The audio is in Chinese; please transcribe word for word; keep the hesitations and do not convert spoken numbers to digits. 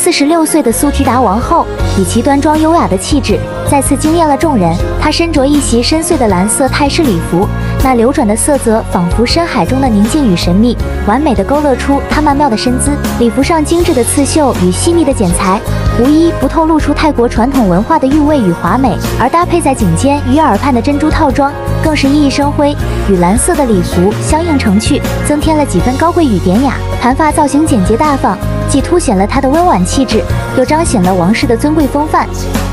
四十六岁的苏居达王后，以其端庄优雅的气质，再次惊艳了众人。她身着一袭深邃的蓝色泰式礼服，那流转的色泽仿佛深海中的宁静与神秘，完美的勾勒出她曼妙的身姿。礼服上精致的刺绣与细密的剪裁，无一不透露出泰国传统文化的韵味与华美，而搭配在颈间与耳畔的珍珠套装，更是熠熠生辉，与蓝色的礼服相映成趣，增添了几分高贵与典雅。盘发造型简洁大方，既凸显了她的温婉气质，又彰显了王室的尊贵风范。